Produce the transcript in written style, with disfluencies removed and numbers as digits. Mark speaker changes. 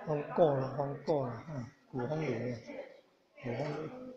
Speaker 1: 风过了，风过了，啊，古风里面，古风里。